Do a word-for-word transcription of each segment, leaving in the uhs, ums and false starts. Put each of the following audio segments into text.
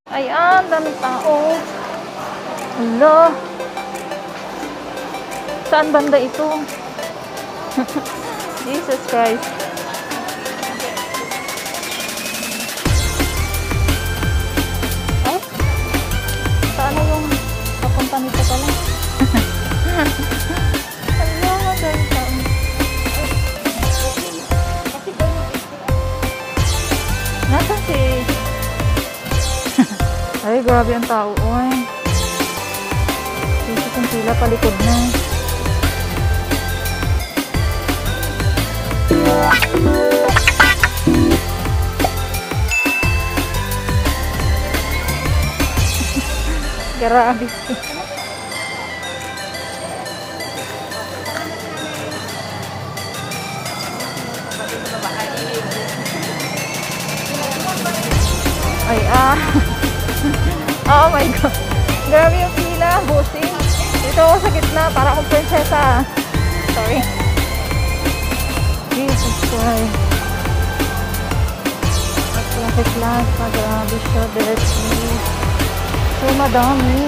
Ayan, daming tao. Hala. Saan banda ito? Jesus Christ. Ay, saan na yung papunta nito pala? Hala, daming tao. Nasaan si... Ay, grabe ang tao. Uy. Jesus ang pila, palikod na. Grabe. Ay, ah. Oh my God. Grabe yung pila, bossing. Dito ako sa gitna, para akong prinsesa. Sorry. Jesus Christ. At traffic light pa, grabe siya, dirty. So, madami.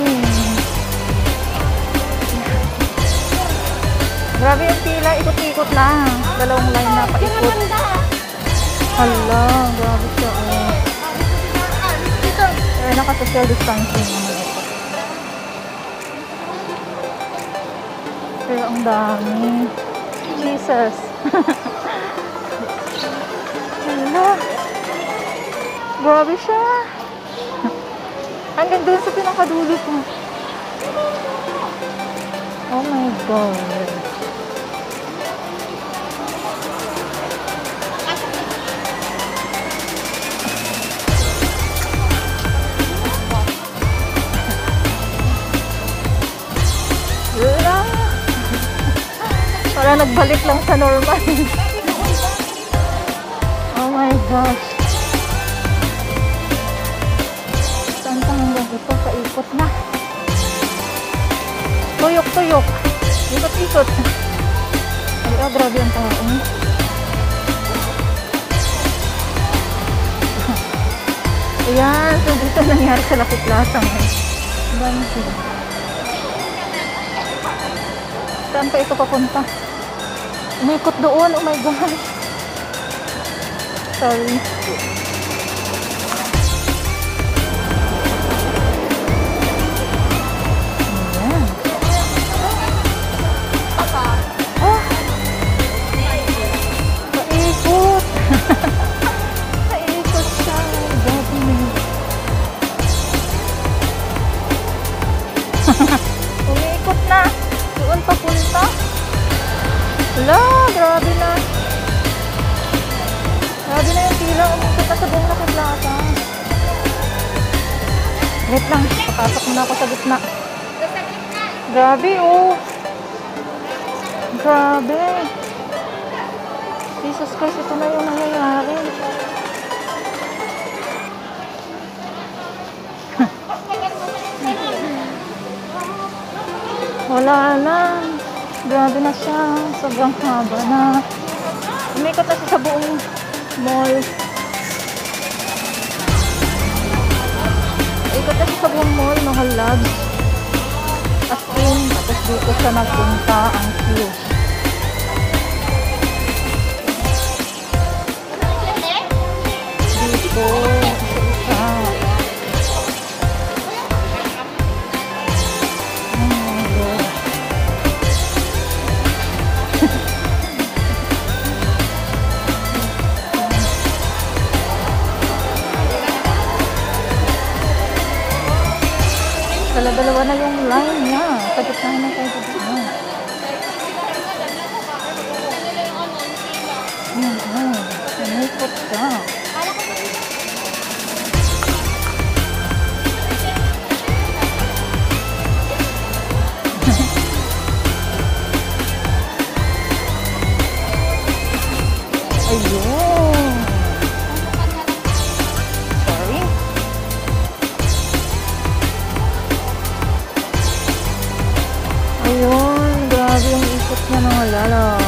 Grabe yung pila, ikot-ikot lang. Dalawang line na paikot. Hala, grabe siya. Oh. Eh, naka-social distancing naman ito. Pero ang dami. Jesus. Hala. Grabe siya. Hanggang doon sa pinakadulo ko. Oh my God. Para nagbalik lang sa normal. Oh my gosh. Saan ka hanggang ito? Paikot na. Tuyok-tuyok. Ikot-ikot. Ay, oh, grabe ang tao. Ayan. So, dito nangyari sa Lucky Plaza. Dami sila. Saan pa ito papunta? Umikot doon. Oh my God. Sorry. Ayan. Oh. Paikot. Paikot siya. Gabi. Umikot na. Doon papunta. Hala, grabe na. Grabe na yung pila. Umikot na sa buong Lucky Plaza. Wait lang. Papasok muna ako sa gitna. Grabe, oh. Grabe. Jesus Christ, ito na yung nangyayari. Wala na. Grabe na siya. Sobrang haba na. Umikot na siya sa buong mall. Ikot na siya sa buong mall, mga labs. As in, tapos dito siya nagpunta ang queue. Dito. Isa. Dala-dalawa na yung line niya. Sa gitna na tayo sa gitna. Ayan, ayan. Umikot siya. Ayun. Sorry. Ayun, grabe yung ikot niya ng lala.